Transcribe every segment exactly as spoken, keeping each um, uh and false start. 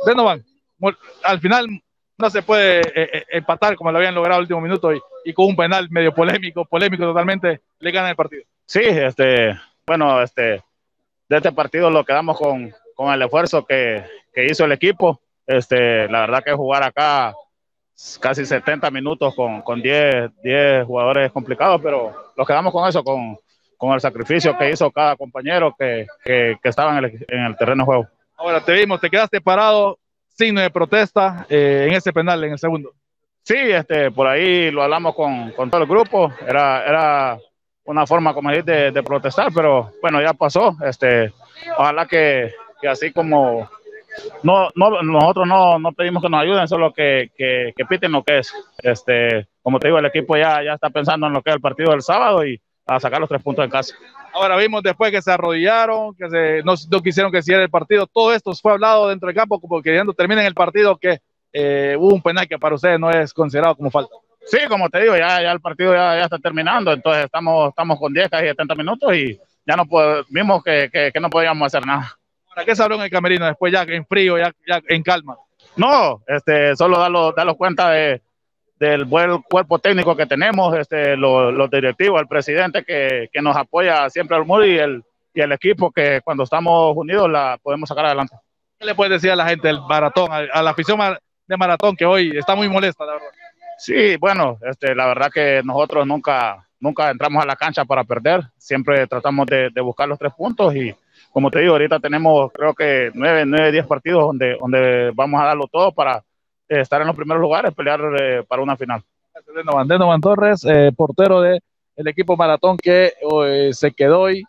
Denovan, al final no se puede eh, eh, empatar como lo habían logrado el último minuto y, y con un penal medio polémico, polémico totalmente, le ganan el partido. Sí, este, bueno, este, de este partido lo quedamos con, con el esfuerzo que, que hizo el equipo. Este, la verdad que jugar acá casi setenta minutos con, con diez, diez jugadores complicados, pero lo quedamos con eso, con, con el sacrificio que hizo cada compañero que, que, que estaba en el, en el terreno de juego. Ahora te vimos, te quedaste parado, signo de protesta eh, en ese penal, en el segundo. Sí, este, por ahí lo hablamos con, con todo el grupo, era, era una forma, como decir, de, de protestar, pero bueno, ya pasó. Este, ojalá que, que así como no, no, nosotros no, no pedimos que nos ayuden, solo que, que, que piten lo que es. Este, como te digo, el equipo ya, ya está pensando en lo que es el partido del sábado y a sacar los tres puntos en casa. Ahora vimos después que se arrodillaron, que se, no, no quisieron que siguiera el partido. Todo esto fue hablado dentro del campo, como queriendo terminar el partido, que eh, hubo un penal que para ustedes no es considerado como falta. Sí, como te digo, ya, ya el partido ya, ya está terminando, entonces estamos, estamos con diez, casi setenta minutos y ya no podemos, vimos que, que, que no podíamos hacer nada. ¿Para qué se habló en el camerino después, ya en frío, ya, ya en calma? No, este, solo darlo, darlo cuenta de, del buen cuerpo técnico que tenemos, este, los, los directivos, el presidente que, que nos apoya siempre al muro y el, y el equipo que cuando estamos unidos la podemos sacar adelante. ¿Qué le puedes decir a la gente del maratón, a, a la afición de maratón que hoy está muy molesta, la verdad? Sí, bueno, este, la verdad que nosotros nunca, nunca entramos a la cancha para perder, siempre tratamos de, de buscar los tres puntos y como te digo, ahorita tenemos creo que nueve, nueve, diez partidos donde, donde vamos a darlo todo para eh, estar en los primeros lugares, pelear eh, para una final. Denovan, Denovan Torres, eh, portero del de equipo maratón que eh, se quedó hoy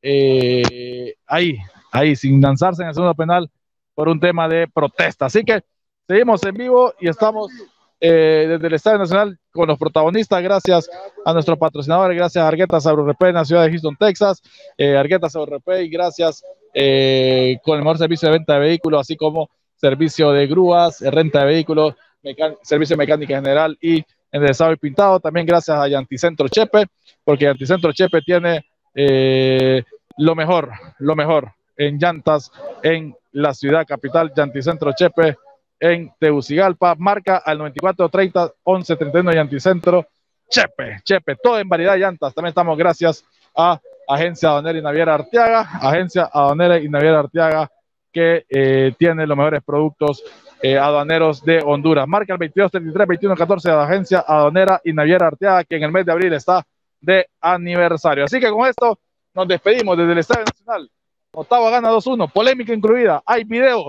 eh, ahí, ahí, sin lanzarse en el segundo penal por un tema de protesta. Así que seguimos en vivo y estamos eh, desde el Estadio Nacional con los protagonistas, gracias a nuestros patrocinadores, gracias a Arguetas Agrorepair en la ciudad de Houston, Texas, eh, Arguetas Agrorepair, gracias eh, con el mejor servicio de venta de vehículos, así como servicio de grúas, renta de vehículos, servicio de mecánica general y enderezado y pintado. También gracias a Llanticentro Chepe, porque Llanticentro Chepe tiene eh, lo mejor, lo mejor en llantas en la ciudad capital. Llanticentro Chepe en Tegucigalpa, marca al noventa y cuatro treinta once treinta y uno Llanticentro Chepe, Chepe, todo en variedad de llantas. También estamos gracias a Agencia Aduanera y Naviera Arteaga, Agencia Aduanera y Naviera Arteaga, que eh, tiene los mejores productos eh, aduaneros de Honduras. Marca el veintidós treinta y tres veintiuno catorce de la Agencia Aduanera y Naviera Arteaga, que en el mes de abril está de aniversario. Así que con esto nos despedimos desde el Estadio Nacional. Ottawa gana dos uno, polémica incluida, hay video.